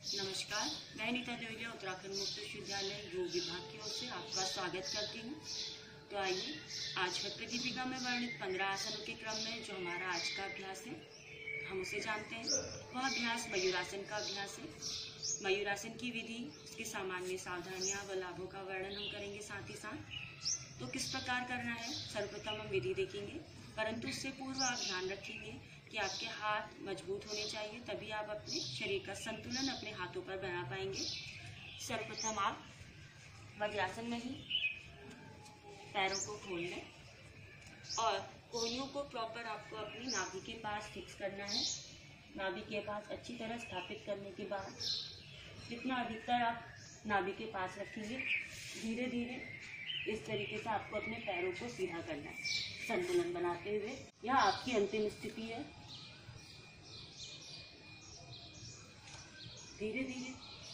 नमस्कार, मैं नीता देवलिया उत्तराखंड मुक्त विश्वविद्यालय योग विभाग की ओर से आपका स्वागत करती हूँ। तो आइए आज हठ प्रदीपिका में वर्णित 15 आसनों के क्रम में जो हमारा आज का अभ्यास है हम उसे जानते हैं। वह अभ्यास मयूरासन का अभ्यास है। मयूरासन की विधि, उसकी सामान्य सावधानियाँ व लाभों का वर्णन हम करेंगे साथ ही साथ। तो किस प्रकार करना है सर्वप्रथम हम विधि देखेंगे, परंतु उससे पूर्व आप ध्यान रखेंगे कि आपके हाथ मजबूत होने चाहिए, तभी आप अपने शरीर का संतुलन अपने हाथों पर बना पाएंगे। सर्वप्रथम आप वज्रासन में ही पैरों को खोल लें और कोहनियों को प्रॉपर आपको अपनी नाभि के पास फिक्स करना है। नाभि के पास अच्छी तरह स्थापित करने के बाद जितना अधिकतर आप नाभि के पास रखेंगे, धीरे धीरे इस तरीके से आपको अपने पैरों को सीधा करना है संतुलन बनाते हुए। यह आपकी अंतिम स्थिति है। धीरे धीरे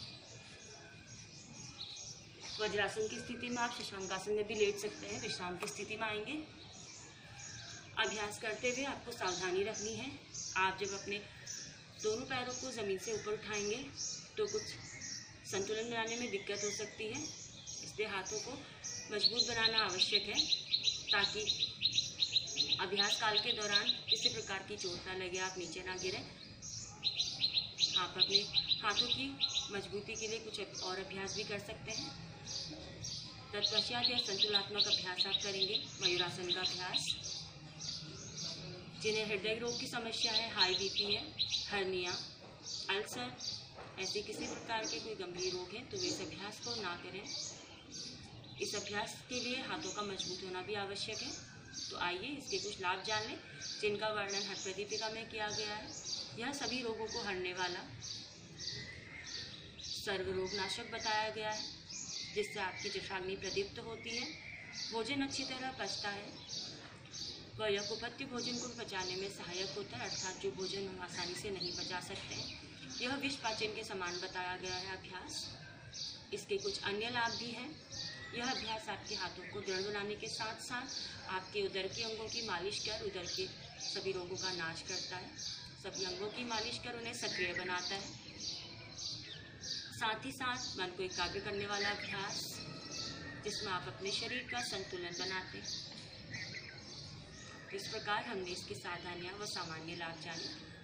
वज्रासन की स्थिति में आप शशांकासन में भी लेट सकते हैं। विश्राम की स्थिति में आएंगे। अभ्यास करते हुए आपको सावधानी रखनी है। आप जब अपने दोनों पैरों को जमीन से ऊपर उठाएंगे तो कुछ संतुलन बनाने में दिक्कत हो सकती है, इसलिए हाथों को मजबूत बनाना आवश्यक है ताकि अभ्यास काल के दौरान किसी प्रकार की चोट ना लगे, आप नीचे ना गिरें। आप अपने हाथों की मजबूती के लिए कुछ और अभ्यास भी कर सकते हैं। तत्पश्चात यह संतुलनात्मक अभ्यास आप करेंगे, मयूरासन का अभ्यास। जिन्हें हृदय रोग की समस्या है, हाई बीपी है, हर्निया, अल्सर, ऐसे किसी प्रकार के कोई गंभीर रोग हैं तो वे इस अभ्यास को ना करें। इस अभ्यास के लिए हाथों का मजबूत होना भी आवश्यक है। तो आइए इसके कुछ लाभ जान लें जिनका वर्णन हठ प्रदीपिका में किया गया है। यह सभी रोगों को हरने वाला सर्वरोगनाशक बताया गया है, जिससे आपकी जठराग्नि प्रदीप्त होती है, भोजन अच्छी तरह पचता है व यह कुपथ्य भोजन को पचाने में सहायक होता है, अर्थात जो भोजन हम आसानी से नहीं पचा सकते हैं। यह विष पाचन के समान बताया गया है अभ्यास। इसके कुछ अन्य लाभ भी हैं। यह अभ्यास आपके हाथों को दृढ़ बनाने के साथ साथ आपके उदर के अंगों की मालिश कर उदर के सभी रोगों का नाश करता है। सभी अंगों की मालिश कर उन्हें सक्रिय बनाता है। साथ ही साथ मन को एकाग्र करने वाला अभ्यास, जिसमें आप अपने शरीर का संतुलन बनाते हैं। इस प्रकार हमने इसकी सावधानियां व सामान्य लाभ जाने।